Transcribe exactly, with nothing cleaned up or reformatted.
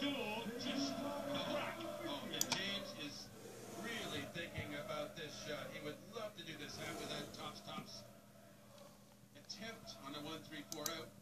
door just crack. Oh, and James is really thinking about this shot. He would love to do this after that tops tops attempt on a one three four out.